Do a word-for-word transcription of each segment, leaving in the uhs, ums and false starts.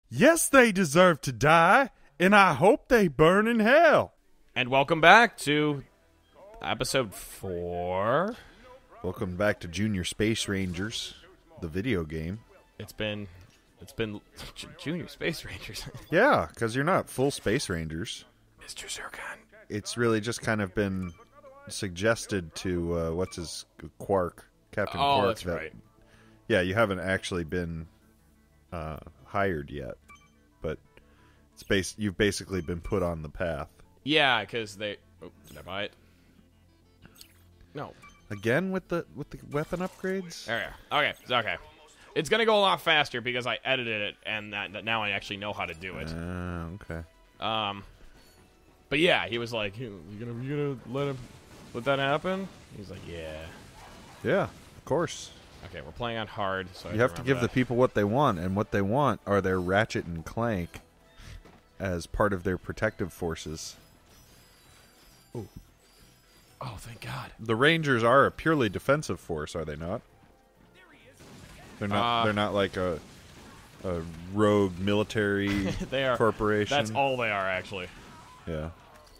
Yes, they deserve to die, and I hope they burn in hell. And welcome back to episode four. Welcome back to Junior Space Rangers, the video game. It's been, it's been Junior Space Rangers. Yeah, because you're not full Space Rangers. Mister Zircon. It's really just kind of been suggested to, uh, what's his, Quark, Captain Oh, Quark. that's that, right. Yeah, you haven't actually been uh, hired yet, but it's bas- you've basically been put on the path. Yeah, because they... Oh, did I buy it? No. Again with the with the weapon upgrades? There we are. Okay, it's okay. It's going to go a lot faster because I edited it, and that, that now I actually know how to do it. Uh, okay. Um, But yeah, he was like, you, you gonna you gonna let him let that happen? He's like, yeah. Yeah, of course. Okay, we're playing on hard, so I You have to give that. the people what they want, and what they want are their Ratchet and Clank as part of their protective forces. Ooh. Oh, thank God. The Rangers are a purely defensive force, are they not? They're not. Uh, they're not like a a rogue military they are, corporation. That's all they are, actually. Yeah.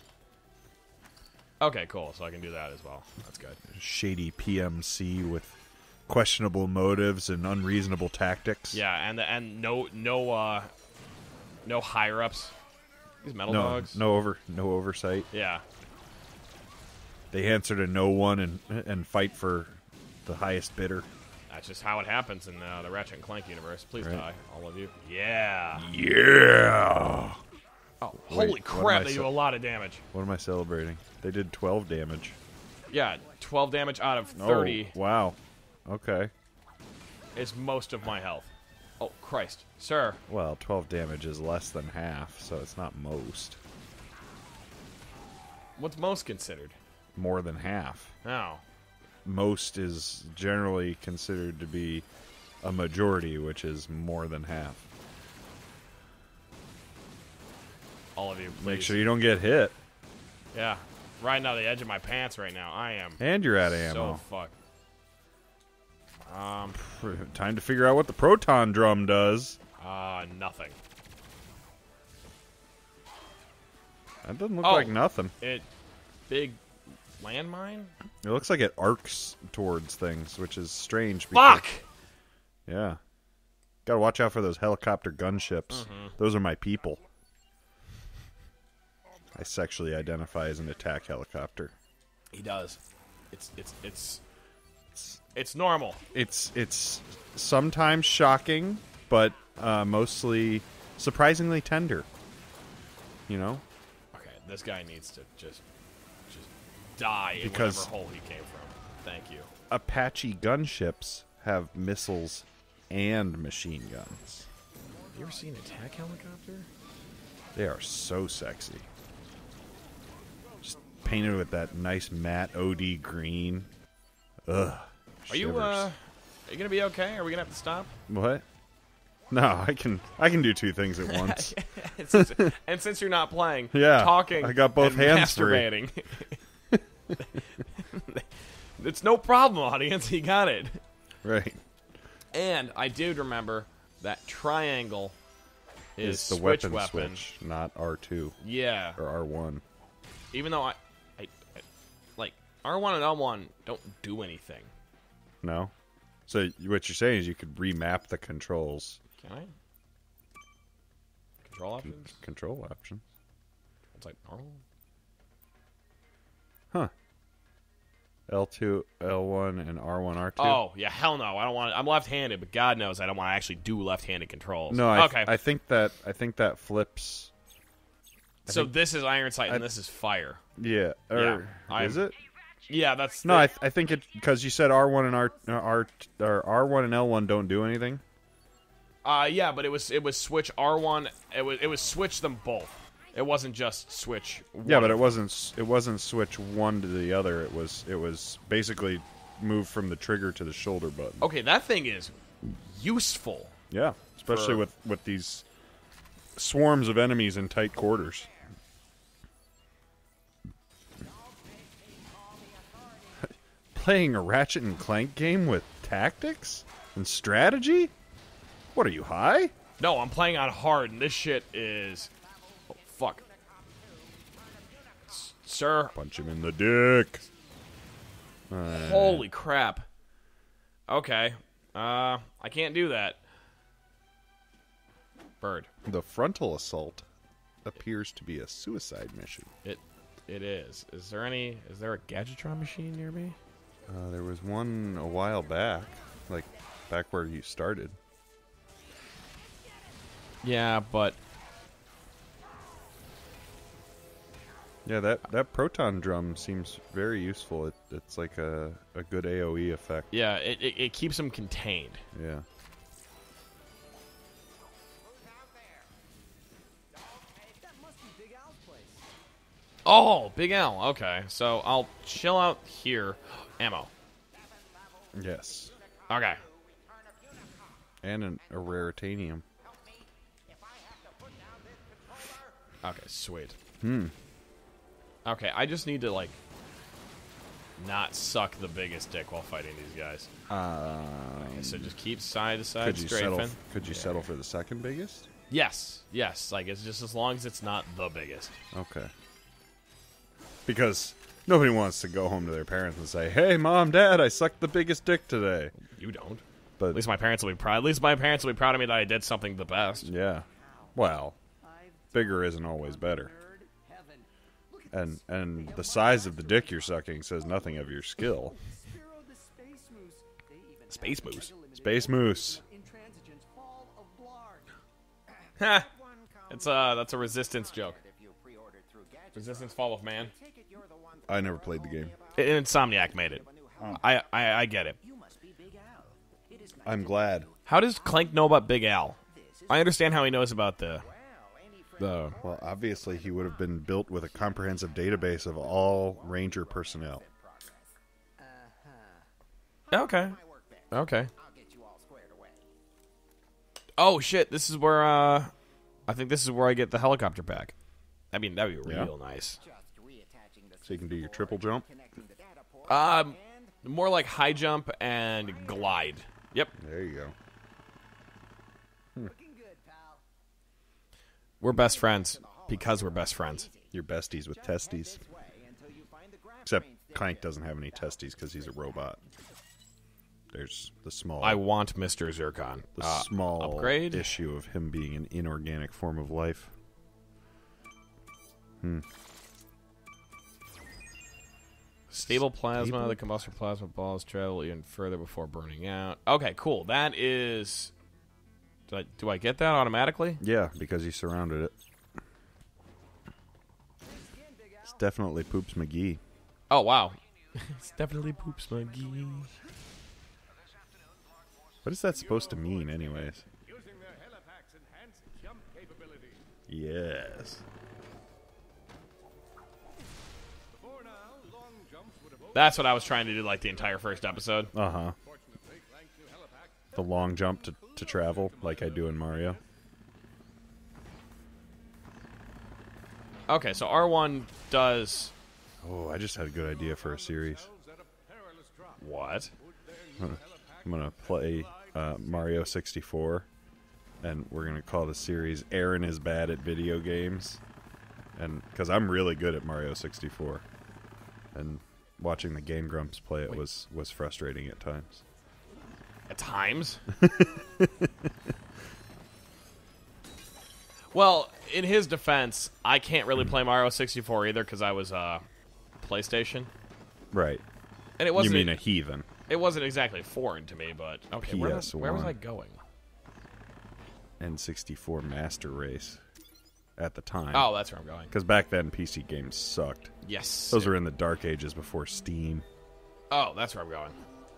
Okay, cool. So I can do that as well. That's good. Shady P M C with questionable motives and unreasonable tactics. Yeah, and and no no uh no higher ups. These metal no, dogs. No over no oversight. Yeah. They answer to no one and and fight for the highest bidder. That's just how it happens in uh, the Ratchet and Clank universe. Please Right. die, all of you. Yeah. Yeah. Oh, Wait, holy what am crap! I They ce- do a lot of damage. What am I celebrating? They did twelve damage. Yeah, twelve damage out of thirty Oh, wow. Okay. is most of my health. Oh Christ, sir! Well, twelve damage is less than half, so it's not most. What's most considered? More than half. Oh. Most is generally considered to be a majority, which is more than half. All of you, please. Make sure you don't get hit. Yeah, riding out the edge of my pants right now. I am. And you're out of So ammo. fucked. Um. Time to figure out what the proton drum does. Uh, nothing. That doesn't look Oh. like nothing. It. Big landmine? It looks like it arcs towards things, which is strange. Because, Fuck! Yeah. Gotta watch out for those helicopter gunships. Mhm. Those are my people. I sexually identify as an attack helicopter. He does. It's it's it's it's it's normal. It's it's sometimes shocking, but uh, mostly surprisingly tender. You know? Okay, this guy needs to just just die Because- in whatever hole he came from. Thank you. Apache gunships have missiles and machine guns. You ever seen an attack helicopter? They are so sexy. Just painted with that nice matte O D green. Ugh. Are you shivers. uh are you gonna be okay? Are we gonna have to stop? What? No, I can I can do two things at once. and, since, and since you're not playing, Yeah, talking, I got both and hands free. masturbating. It's no problem, audience. He got it. Right. And I did remember that triangle is It's the switch weapon, weapon. switch, not R two Yeah. or R one. Even though I, I, I like R one and L one don't do anything. No? So what you're saying is you could remap the controls. Can I? Control Con- options? control option. It's like normal. Huh. L two, L one, and R one, R two. Oh yeah, hell no! I don't want. I'm left-handed, but God knows I don't want to actually do left-handed controls. No, I, okay. I think that I think that flips. I so think- this is Iron Sight, and I- this is Fire. Yeah. Or Yeah, is I'm- it? Yeah, that's No, the- I, th- I think it because you said R one and R uh, R or R one and L one don't do anything. Uh, yeah, but it was it was switch R one. It was it was switch them both. It wasn't just switch. Yeah, one but it of- wasn't s- it wasn't switch one to the other. It was it was basically move from the trigger to the shoulder button. Okay, that thing is useful. Yeah, especially For- with with these swarms of enemies in tight quarters. Playing a Ratchet and Clank game with tactics and strategy? What are you, high? No, I'm playing on hard, and this shit is... Oh, fuck. S sir. Punch him in the dick. Holy crap. Okay. Uh, I can't do that. Bird. The frontal assault appears to be a suicide mission. It, it is. Is there any... Is there a Gadgetron machine near me? Uh, there was one a while back. Like, back where you started. Yeah, but... Yeah, that, that proton drum seems very useful. It, it's like a, a good A O E effect. Yeah, it, it, it keeps them contained. Yeah. Oh, Big Al. Okay, so I'll chill out here. Ammo. Yes. Okay. And an, a raritanium. Okay, sweet. Hmm. Okay, I just need to, like, not suck the biggest dick while fighting these guys. Um, Okay, so just keep side to side could you strafing. settle? Could you Yeah. settle for the second biggest? Yes, yes. Like, it's just as long as it's not the biggest. Okay. Because nobody wants to go home to their parents and say, "Hey, mom, dad, I sucked the biggest dick today." You don't. But At least my parents will be proud. At least my parents will be proud of me that I did something the best. yeah, well, bigger isn't always better. And and the size of the dick you're sucking says nothing of your skill. Space moose. Space moose. Ha! It's uh that's a resistance joke. Resistance Fall of Man. I never played the game. And Insomniac made it. I, I I get it. I'm glad. How does Clank know about Big Al? I understand how he knows about the the Well, obviously he would have been built with a comprehensive database of all Ranger personnel. Okay. Okay. Oh shit, this is where uh I think this is where I get the helicopter back. I mean, that'd be Yeah. real nice. So you can do your triple jump. Um more like high jump and glide. Yep. There you go. We're best friends because we're best friends. Your besties with testes. Except Clank doesn't have any testes because he's a robot. There's the small I want Mister Zircon. the Uh, small upgrade? issue of him being an inorganic form of life. Hmm. Stable plasma. Stable? The combustor plasma balls travel even further before burning out. Okay, cool. That is... Do I, do I get that automatically? Yeah, because he surrounded it. It's definitely Poops McGee. Oh, wow. It's definitely Poops McGee. What is that supposed to mean, anyways? Yes. That's what I was trying to do like the entire first episode. Uh-huh. The long jump to, to travel, like I do in Mario. Okay, so R one does... Oh, I just had a good idea for a series. What? I'm going to play uh, Mario sixty-four, and we're going to call the series Aaron is Bad at Video Games. And because I'm really good at Mario sixty-four. And watching the Game Grumps play it was, was frustrating at times. At times? Well, in his defense, I can't really play Mario sixty-four either because I was uh, PlayStation. Right. And it You wasn't mean a heathen. It wasn't exactly foreign to me, but okay, where was, where was P S one. I going? N sixty-four Master Race at the time. Oh, that's where I'm going. Because back then, P C games sucked. Yes. Those were in the dark ages before Steam. Oh, that's where I'm going.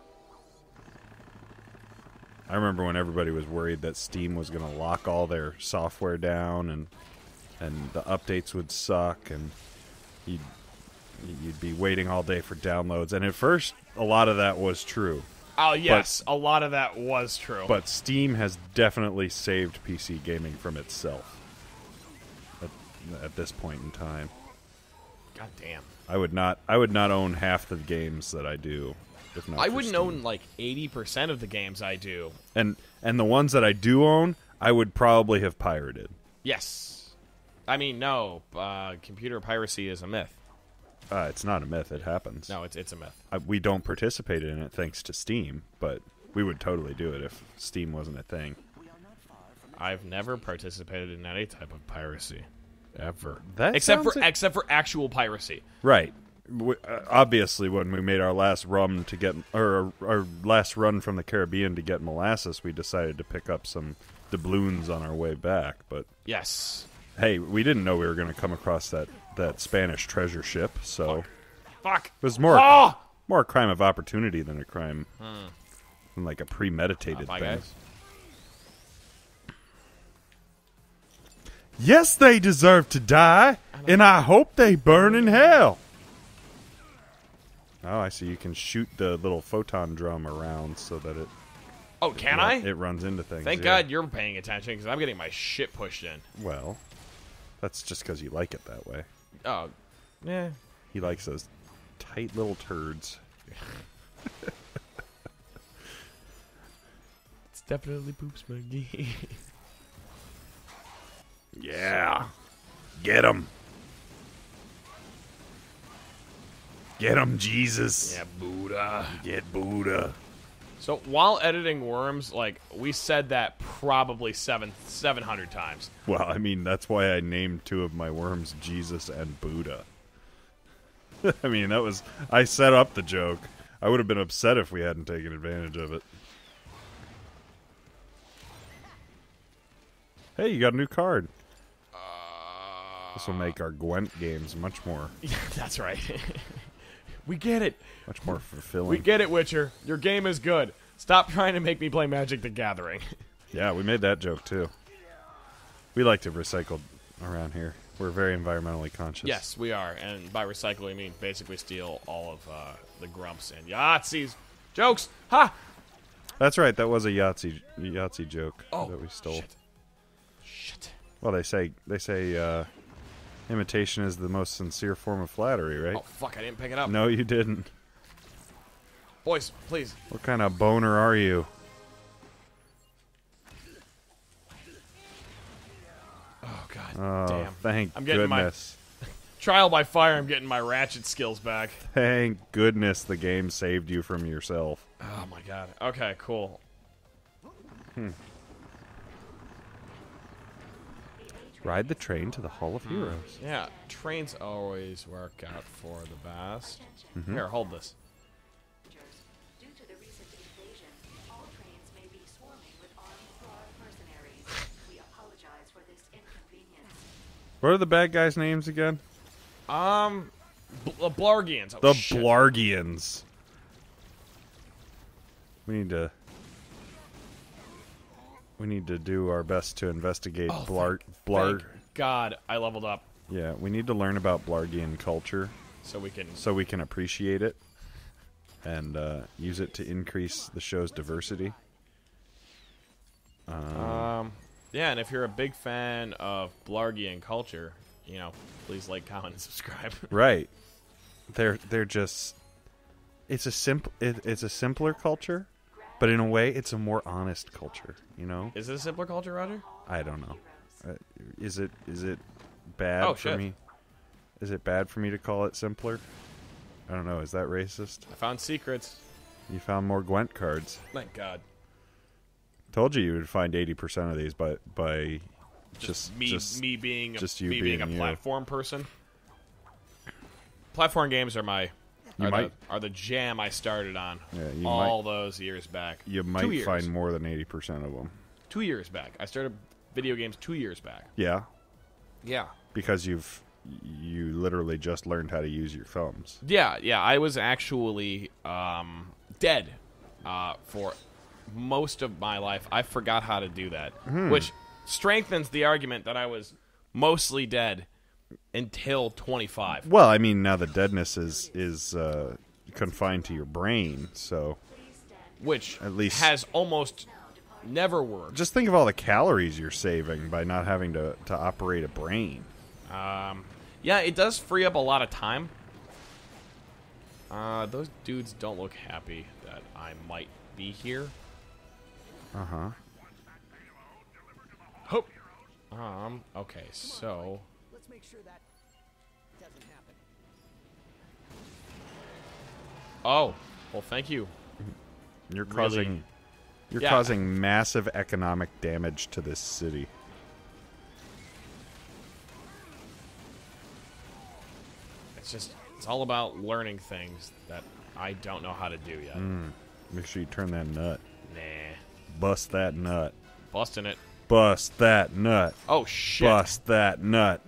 I remember when everybody was worried that Steam was going to lock all their software down and and the updates would suck and you'd, you'd be waiting all day for downloads. And at first, a lot of that was true. Oh, yes. But, a lot of that was true. But Steam has definitely saved P C gaming from itself at, at this point in time. God damn. I would not I would not own half the games that I do. If not I for wouldn't Steam. own like eighty percent of the games I do. And and the ones that I do own, I would probably have pirated. Yes. I mean, no. Uh, computer piracy is a myth. Uh, it's not a myth. It happens. No, it's it's a myth. Uh, we don't participate in it thanks to Steam, but we would totally do it if Steam wasn't a thing. I've never participated in any type of piracy, ever. That except for sounds like- except for actual piracy. Right. We, uh, obviously, when we made our last rum to get, or our, our last run from the Caribbean to get molasses, we decided to pick up some doubloons on our way back. But Yes. hey, we didn't know we were going to come across that, that Spanish treasure ship, so Fuck. it was more Oh! more a crime of opportunity than a crime, than like a premeditated Uh, bye, thing. guys. Yes, they deserve to die, and I hope they burn in hell. Oh, I see. You can shoot the little photon drum around so that it Oh, can it, I? it runs into things. Thank yeah. God you're paying attention because I'm getting my shit pushed in. Well, that's just because you like it that way. Oh, yeah. He likes those tight little turds. It's definitely Poops McGee. Yeah. Get him. Get him, Jesus. Yeah, Buddha. Get Buddha. So while editing Worms, like we said that probably seven seven hundred times. Well, I mean, that's why I named two of my worms Jesus and Buddha. I mean, that was... I set up the joke. I would have been upset if we hadn't taken advantage of it. Hey, you got a new card. This will make our Gwent games much more, That's right. We get it. much more fulfilling. We get it, Witcher. Your game is good. Stop trying to make me play Magic the Gathering. Yeah, we made that joke too. We like to recycle around here. We're very environmentally conscious. Yes, we are. And by recycle, I mean basically steal all of uh, the Grumps and Yahtzees. Jokes! Ha! That's right. That was a Yahtzee Yahtzee joke Oh, that we stole. shit. Shit. Well, they say they say uh, imitation is the most sincere form of flattery, right? Oh, fuck, I didn't pick it up. No, you didn't. Boys, please. What kind of boner are you? Oh, God Oh, damn. thank I'm getting goodness. Trial by fire, I'm getting my Ratchet skills back. Thank goodness the game saved you from yourself. Oh, my God. Okay, cool. Hmm. Ride the train to the Hall of Heroes. Yeah, trains always work out for the best. Mhm. Here, hold this. Due to the recent invasion, all trains may be swarming with armed Thrall mercenaries. We apologize for this inconvenience. What are the bad guys' names again? Um, Bl- uh, Blargians. Oh, The shit. Blargians. We need to... We need to do our best to investigate Oh, Blar... thank- Blar... Thank God, I leveled up Yeah, we need to learn about Blargian culture so we can. so we can appreciate it and uh, use it to increase the show's diversity. Um, Um, yeah, and if you're a big fan of Blargian culture, you know, please like, comment, and subscribe. right. They're they're just... It's a simple... It, it's a simpler culture, but in a way, it's a more honest culture, you know? Is it a simpler culture, Roger? I don't know. Uh, is it is it bad Oh, for shit. me? Is it bad for me to call it simpler? I don't know. Is that racist? I found secrets. You found more Gwent cards. Thank God. Told you you would find eighty percent of these by by just me, just me being a, just you me being, being a you. platform person. Platform games are my You are, might- the, are the jam I started on Yeah, you all those years back. you Two might years. find more than eighty percent of them. Two years back. I started video games two years back. Yeah, Yeah. because you've you literally just learned how to use your thumbs. Yeah, yeah. I was actually um, dead uh, for most of my life. I forgot how to do that, Hmm. which strengthens the argument that I was mostly dead until twenty-five. Well, I mean, now the deadness is is uh, confined to your brain, so Which At least- has almost never worked. just think of all the calories you're saving by not having to, to operate a brain. Um, yeah, it does free up a lot of time. Uh, those dudes don't look happy that I might be here. Uh huh. Um, okay, so... Let's make sure that doesn't happen. Oh, well, thank you. You're Really? causing you're Yeah. causing massive economic damage to this city. It's just, it's all about learning things that I don't know how to do yet. Mm. Make sure you turn that nut. Nah. Bust that nut. Busting it. Bust that nut. Oh, shit. Bust that nut.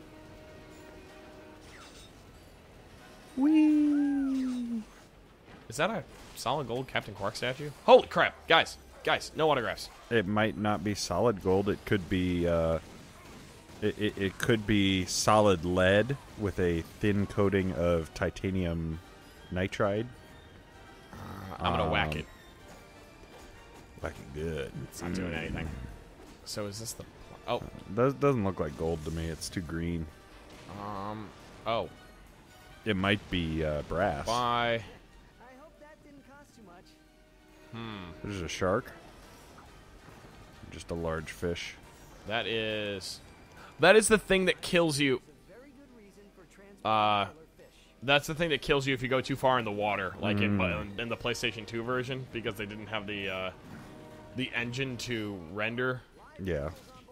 Whee! Is that a solid gold Captain Quark statue? Holy crap. Guys, guys, no autographs. It might not be solid gold. It could be. Uh, it, it it could be solid lead with a thin coating of titanium nitride. Uh, I'm going to whack Um, it. Whack it good. It's not doing anything. So is this the... Oh, Does doesn't look like gold to me. It's too green. um... Oh, It might be uh, brass. bye. I hope that didn't cost too much. Hmm. There's a shark. Just a large fish. That is... That is the thing that kills you. Very good reason for transporting Uh... killer fish. That's the thing that kills you if you go too far in the water, like in, in the PlayStation two version, because they didn't have the uh, the engine to render. Yeah.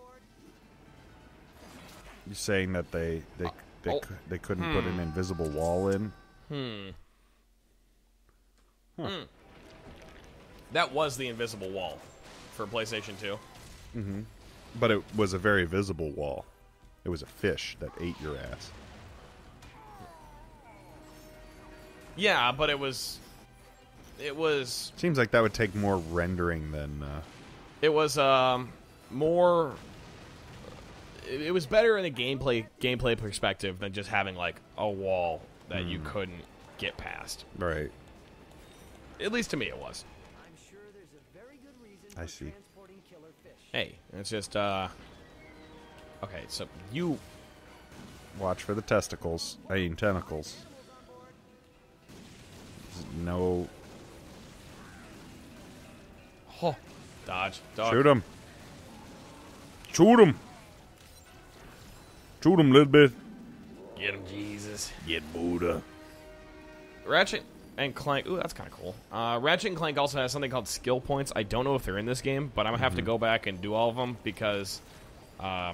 You saying that they they they, oh. cou- they couldn't put an invisible wall in? Hmm. Huh. Hmm. That was the invisible wall for PlayStation two. But it was a very visible wall. It was a fish that ate your ass. Yeah, but it was... It was... Seems like that would take more rendering than. Uh, It was, um... More... It, it was better in a gameplay gameplay perspective than just having, like, a wall that you couldn't get past. right. At least to me it was. I'm sure there's a very good reason I for see. transporting killer fish. Hey, it's just, uh... Okay, so you... Watch for the testicles. I mean tentacles. No. Oh, dodge. Dodge. Shoot him. Shoot him. Shoot him a little bit. Get him, Jesus. Get Buddha. Ratchet and Clank. Ooh, that's kind of cool. Uh, Ratchet and Clank also has something called skill points. I don't know if they're in this game, but I'm going to have to go back and do all of them because... Um,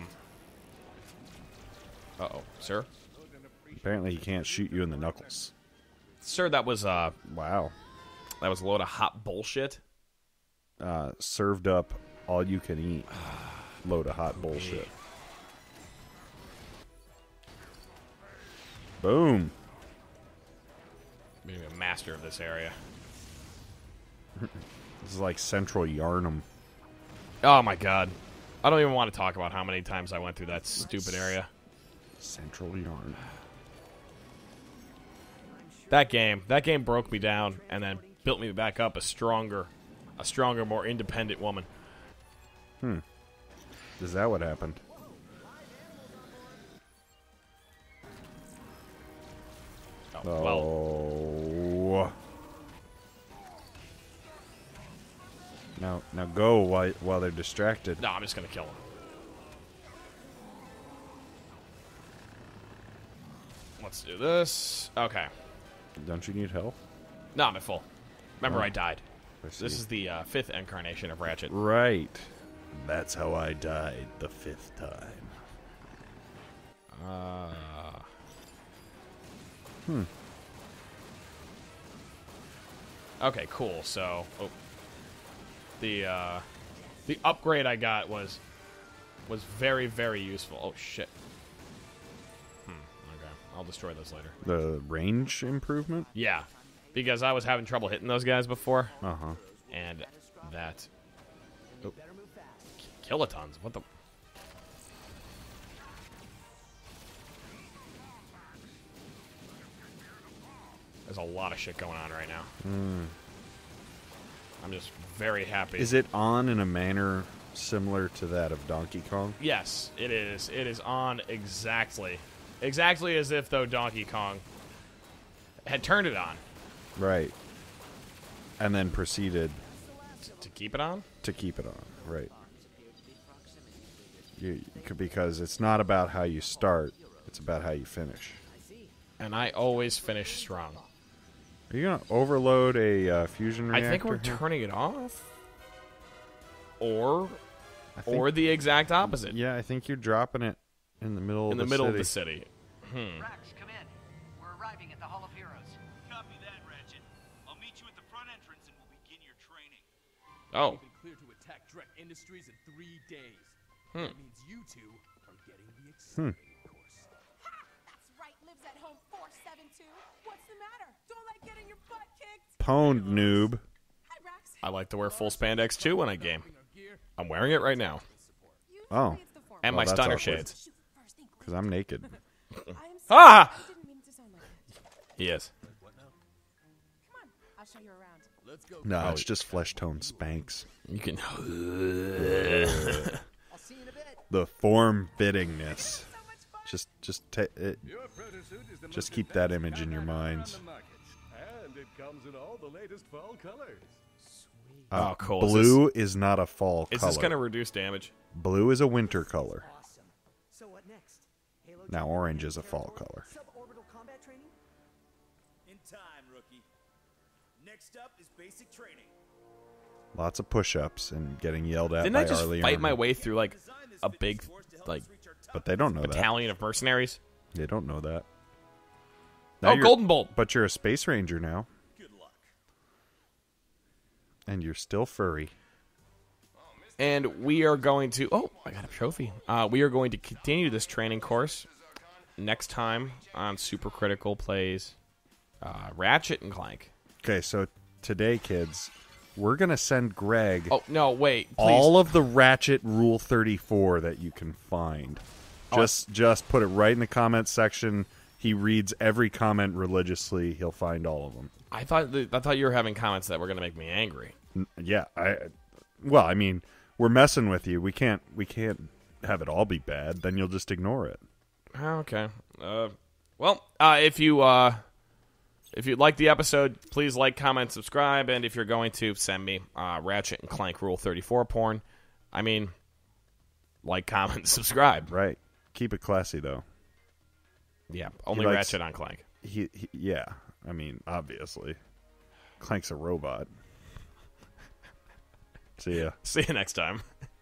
uh-oh. Sir? Apparently he can't shoot you in the knuckles. Sir, that was, uh... Wow. That was a load of hot bullshit. Uh, served up all you can eat. Load of hot bullshit. Boom. Being a master of this area. This is like Central Yarnum. Oh, my God. I don't even want to talk about how many times I went through that stupid area. Central Yarn. That game, that game broke me down and then built me back up a stronger, a stronger, more independent woman. Hmm. Is that what happened? Oh, well, Oh. Now, now go while while they're distracted. no, I'm just gonna kill him. Let's do this. Okay. Don't you need help? No, I'm at full. Remember, Oh. I died. I see. This is the uh, fifth incarnation of Ratchet. Right. That's how I died the fifth time. Uh, Hmm. okay, cool. So, oh, the uh, the upgrade I got was was very, very useful. Oh shit. Hmm. Okay, I'll destroy those later. The range improvement? Yeah, because I was having trouble hitting those guys before, Uh huh. and that. Oh, kilotons. What the? There's a lot of shit going on right now. I'm just very happy. Is it on in a manner similar to that of Donkey Kong? Yes, it is. It is on exactly. Exactly as if, though, Donkey Kong had turned it on. Right. And then proceeded T- to keep it on? to keep it on. Right. You, because it's not about how you start; it's about how you finish. And I always finish strong. Are you gonna overload a uh, fusion I reactor? think we're here? turning it off. Or, I think- or the exact opposite. Yeah, I think you're dropping it in the middle in of the the middle city. of the city. Hmm. Rax, come in. We're arriving at the Hall of Heroes. Copy that, Ratchet. I'll meet you at the front entrance and we'll begin your training. Oh. We've been cleared to attack Drek Industries in three days. Hmm. That means you two are getting the exciting course. That's right, lives at home four seven two. What's the matter? Don't like getting your butt kicked? Pwned noob. Hi, Rax. I like to wear full spandex too when I game. I'm wearing it right now. Usually Oh. it's the former. And Well, my that's stunner awkward. shades. Shoot, first thing Because I'm naked. I am sorry. Ah! I didn't mean it to sound like that. He is. Come on, I'll show you around. Let's go. No, it's just flesh tone Spanx. You can. I'll see you in a bit. The form fittingness. Just, just, ta- it, Your proto suit is the Just most keep that advanced image in your gun on minds. the market. And it comes in all the latest fall colors. uh, Oh, cool. Is Blue is not a fall Is color. this going to reduce damage? Blue is a winter color. Awesome. So what next? Halo Now two, orange is a fall airborne, color. Suborbital combat training? In time, rookie. Next up is basic training. Lots of push-ups and getting yelled at Didn't by I just Arlie fight my Army. way through like a big like But they don't know that. battalion of mercenaries? They don't know that. Now Oh, you're- Golden Bolt. But you're a space ranger now, Good luck. and you're still furry. And we are going to. Oh, I got a trophy. Uh, we are going to continue this training course next time on Super Critical Plays uh, Ratchet and Clank. Okay, so today, kids, we're gonna send Greg Oh no! Wait, please. all of the Ratchet Rule thirty-four that you can find. Oh, Just, just put it right in the comments section. He reads every comment religiously. He'll find all of them. I thought th- I thought you were having comments that were going to make me angry. N- Yeah, I. Well, I mean, we're messing with you. We can't, we can't have it all be bad. Then you'll just ignore it. Oh, okay. Uh, well, uh, if you uh, if you like the episode, please like, comment, subscribe, and if you're going to send me uh, Ratchet and Clank Rule thirty-four porn, I mean, like, comment, subscribe. Right. Keep it classy, though. Yeah, only likes- Ratchet on Clank. He, he, yeah. I mean, obviously, Clank's a robot. See ya. See you next time.